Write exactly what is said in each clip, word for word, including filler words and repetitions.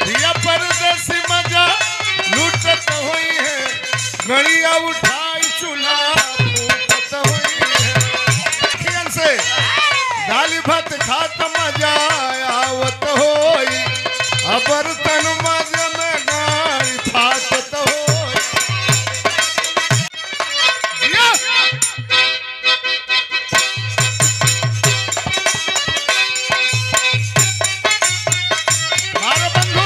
या परदेसी मजा लूटत हुई है, गड़िया उठाई चूल्हा फूकत हुई है से दाली भात खात मजा आवत होई, बर्तन मज में गाड़ी फाटत होई। हमारे बंधु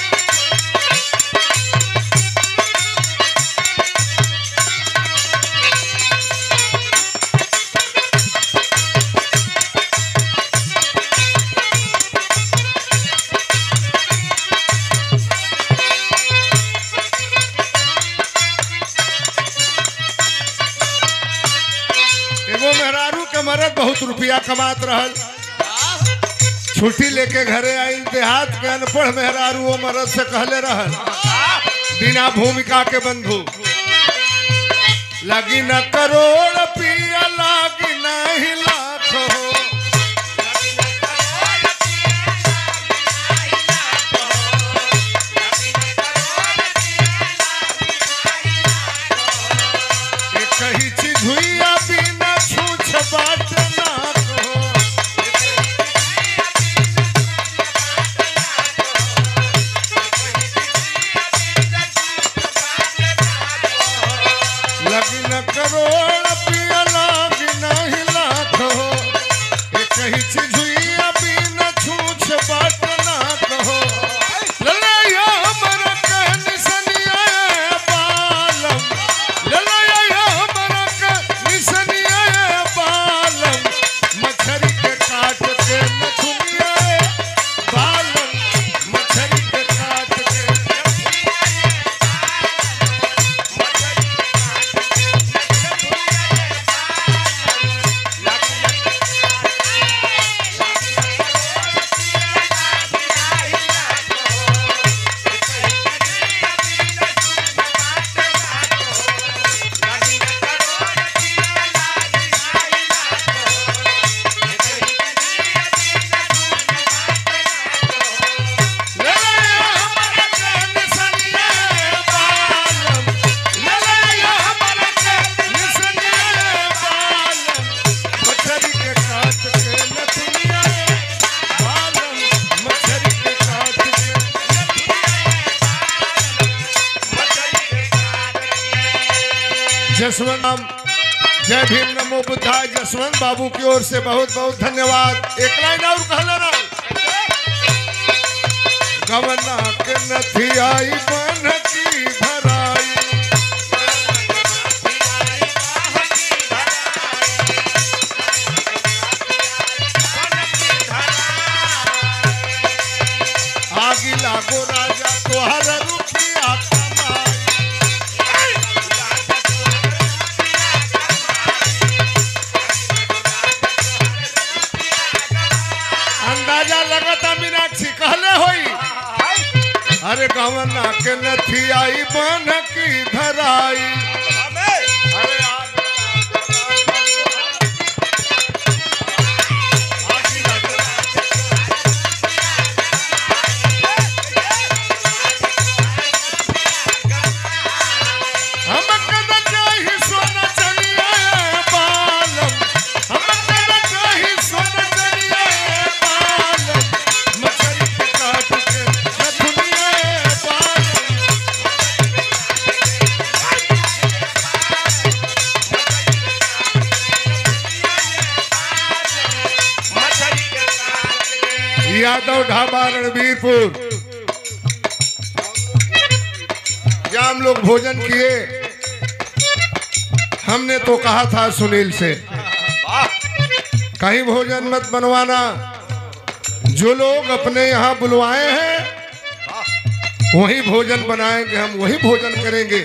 मेहरारू के मरद बहुत रुपया कमात रहल, छुट्टी लेके घरे आई देहात के अनपढ़ मेहरारू वो मरद से कहले रहल बिना भूमिका के बंधु, लगी न करोड़ पिया लागी नहीं लाख हो, कही चीज हुई बिना छूछ बाट ना हो, लगी न करोड़ पिया लागी नहीं लाख हो, कही चीज हुई बिना छूछ बाट ना हो, ललैया हमरा के निसनिया बालम, ललैया हमरा के निसनिया बालम, मछरी के काट के नथुनिया बालम, मछरी के काट के जसवंत जय भीम नमो बुद्धाय जसवंत बाबू की ओर से बहुत बहुत धन्यवाद। एक लाइन और कहला ना, गवना के नथी आई बन की भराई, आगी लागो राजा तोहर रुपया कमाई, अंदाजा लगता मीनाक्षी कहले होई, अरे गवना के नथी आई बन की धराई, अरे हम कदा चाही सोना चनिया बालम, हम कदा चाही सोना चनिया बालम, मछली के काट के नथुनिया बालम, यादव ढाबा रणबीरपुर जहाँ हम लोग भोजन किए, हमने तो कहा था सुनील से कहीं भोजन मत बनवाना, जो लोग अपने यहाँ बुलवाए हैं वही भोजन बनाएंगे, हम वही भोजन करेंगे।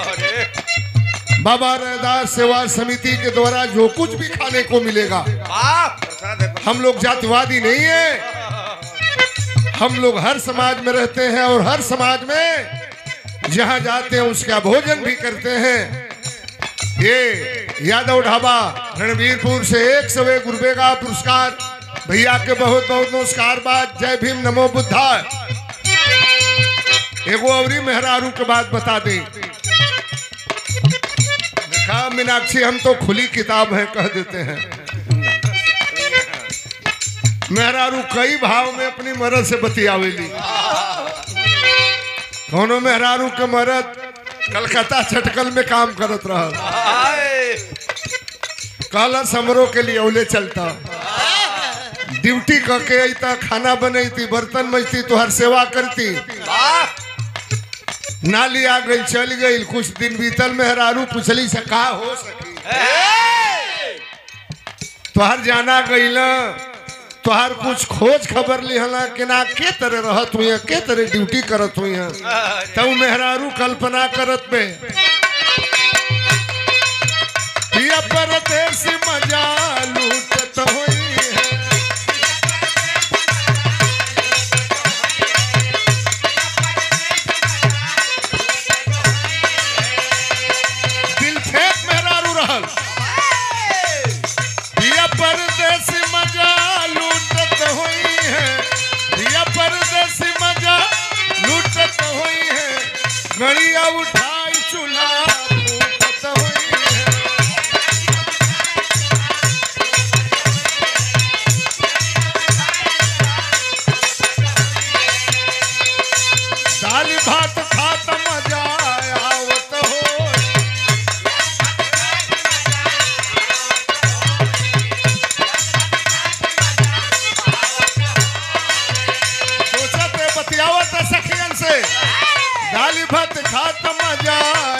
बाबा रैदास सेवा समिति के द्वारा जो कुछ भी खाने को मिलेगा, हम लोग जातिवादी नहीं है, हम लोग हर समाज में रहते हैं और हर समाज में जहां जाते हैं उसका भोजन भी करते हैं। ये यादव ढाबा रणबीरपुर से एक सौ एक रुपए का पुरस्कार, भैया के बहुत बहुत नमस्कार। बात जय भीम नमो बुद्धाय। एगो अवरी मेहरारू के बात बता दे। देखा मीनाक्षी, हम तो खुली किताब है कह देते हैं। मेहरारू कई भाव में अपनी मर्द से बतियावेली। कोनो मेहरारू के मर्द कलकत्ता चटकल में काम करत रहा, कहला समरो के लिए औले चलता, ड्यूटी करके अता, खाना बनती, बर्तन मजती, तुहार सेवा करती, नाली आ गई चल गई। कुछ दिन बीतल, मेहरारू पूछली से का हो सकी, तुहार जाना गई ना, तुहार कुछ खोज खबर लिहला कि ना के तरह रहत हुई, के तरह ड्यूटी करत हुई। तब मेहरारू कल्पना करत पे पिया परदेसी मजा लूटत हुई है। दिल फेंक मेहरारू रहल, पिया परदेसी मजा लूटत हुई है, पिया परदेसी मजा लूटत हुई है, गड़िया उठाई चूल्हा फूटत हुई है। दाल भात खात मजा आवत हो, सोचते बतियावत सखियन से, दाल भात खात मजा